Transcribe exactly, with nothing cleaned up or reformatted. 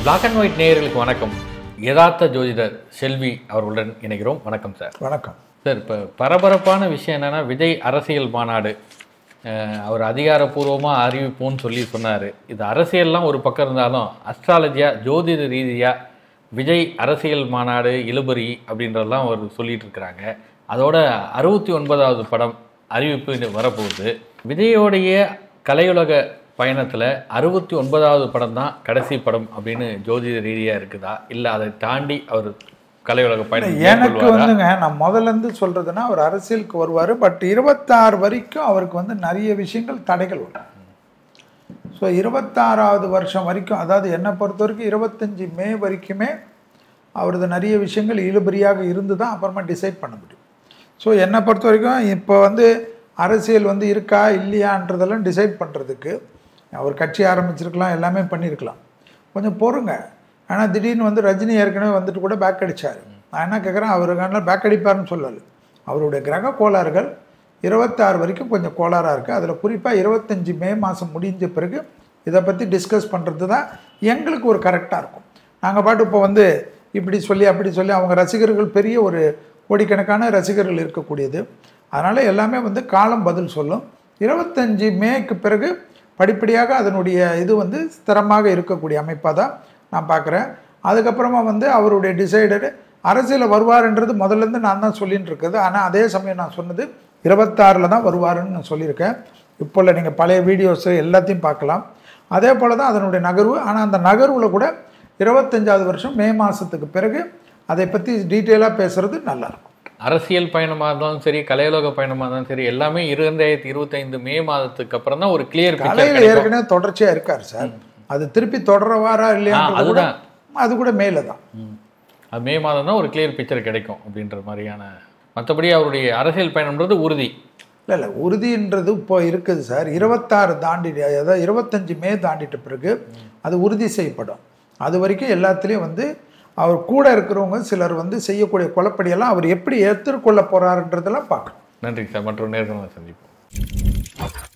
Black and white நேயர்களுக்கு வணக்கம். யதார்த்த ஜோதிடர் செல்வி அவர்களுடன் இணைகிறோம். வணக்கம் சார். வணக்கம் சார். இப்போ பரபரப்பான விஷயம் என்னென்னா, விஜய் அரசியல் மாநாடு அவர் அதிகாரப்பூர்வமாக அறிவிப்போன்னு சொல்லி சொன்னார். இது அரசியல்லாம் ஒரு பக்கம் இருந்தாலும் அஸ்ட்ராலஜியாக ஜோதிட ரீதியாக விஜய் அரசியல் மாநாடு இழுபறி அப்படின்றதெல்லாம் அவர் சொல்லிட்டு இருக்கிறாங்க. அதோட அறுபத்தி ஒன்பதாவது படம் அறிவிப்பு வரப்போகுது. விஜயோடைய கலையுலக பயணத்தில் அறுபத்தி ஒன்பதாவது படம் தான் கடைசி படம் அப்படின்னு ஜோதிட ரீதியாக இருக்குதா, இல்லை அதை தாண்டி அவர் கலையுலக பயணம்? எனக்கு வந்துங்க, நான் முதல்ல இருந்து சொல்றதுன்னா அவர் அரசியலுக்கு வருவார். பட் இருபத்தாறு வரைக்கும் அவருக்கு வந்து நிறைய விஷயங்கள் தடைகள் வரும். ஸோ இருபத்தாறாவது வருஷம் வரைக்கும், அதாவது என்னை பொறுத்த வரைக்கும் இருபத்தஞ்சி மே வரைக்குமே அவரது நிறைய விஷயங்கள் இழுபறியாக இருந்து தான் அப்புறமா டிசைட் பண்ண முடியும். ஸோ என்னை பொறுத்த வரைக்கும் இப்போ வந்து அரசியல் வந்து இருக்கா இல்லையான்றதெல்லாம் டிசைட் பண்ணுறதுக்கு அவர் கட்சி ஆரம்பிச்சிருக்கலாம், எல்லாமே பண்ணியிருக்கலாம். கொஞ்சம் பொறுங்க. ஆனால் திடீர்னு வந்து ரஜினி ஏற்கனவே வந்துட்டு கூட பேக் அடித்தார். நான் என்ன கேட்குறேன், அவருக்கான பேக் அடிப்பார்னு சொல்லலை. அவருடைய கிரக கோளாறுகள் இருபத்தாறு வரைக்கும் கொஞ்சம் கோளாறாக இருக்குது. அதில் குறிப்பாக இருபத்தஞ்சி மே மாதம் முடிஞ்ச பிறகு இதை பற்றி டிஸ்கஸ் பண்ணுறது தான் எங்களுக்கு ஒரு கரெக்டாக இருக்கும். நாங்கள் பாட்டு இப்போ வந்து இப்படி சொல்லி அப்படி சொல்லி, அவங்க ரசிகர்கள் பெரிய ஒரு கோடிக்கணக்கான ரசிகர்கள் இருக்கக்கூடியது. அதனால் எல்லாமே வந்து காலம் பதில் சொல்லும். இருபத்தஞ்சி மேக்கு பிறகு படிப்படியாக அதனுடைய இது வந்து ஸ்திரமாக இருக்கக்கூடிய அமைப்பாக தான் நான் பார்க்குறேன். அதுக்கப்புறமா வந்து அவருடைய டிசைடடு அரசியலில் வருவார்ன்றது முதல்லேருந்து நான் தான் சொல்லின்னு இருக்குது. ஆனால் அதே சமயம் நான் சொன்னது இருபத்தாறில் தான் வருவாருன்னு நான் சொல்லியிருக்கேன். இப்போ இல்லை, நீங்கள் பழைய வீடியோஸு எல்லாத்தையும் பார்க்கலாம். அதே போல் தான் அதனுடைய நகர்வு. ஆனால் அந்த நகர்வில் கூட இருபத்தஞ்சாவது வருஷம் மே மாதத்துக்கு பிறகு அதை பற்றி டீட்டெயிலாக பேசுகிறது நல்லாயிருக்கும். அரசியல் பயணமாக இருந்தாலும் சரி, கலையுலக பயணமாக இருந்தாலும் சரி, எல்லாமே இரண்டாயிரத்தி இருபத்தைந்து மே மாதத்துக்கு அப்புறம் தான் ஒரு கிளியர் கலையில் ஏற்கனவே தொடர்ச்சியாக இருக்கார் சார். அது திருப்பி தொடரவாரா இல்லையா, அதுதான் அது கூட மேலே தான். அது மே மாதம் தான் ஒரு கிளியர் பிக்சர் கிடைக்கும் அப்படின்ற மாதிரியான. மற்றபடி அவருடைய அரசியல் பயணம்ன்றது உறுதி இல்லை இல்லை உறுதின்றது இப்போ இருக்குது சார். இருபத்தாறு தாண்டி, அதாவது இருபத்தஞ்சி மே தாண்டிட்ட பிறகு அது உறுதி செய்யப்படும். அது வரைக்கும் எல்லாத்துலேயும் வந்து அவர் கூட இருக்கிறவங்க சிலர் வந்து செய்யக்கூடிய குழப்படியெல்லாம் அவர் எப்படி ஏற்றுக்கொள்ள போகிறாருன்றதெல்லாம் பார்க்கணும். நன்றி சார். மற்றொரு நேர்காணலை சந்திப்போம்.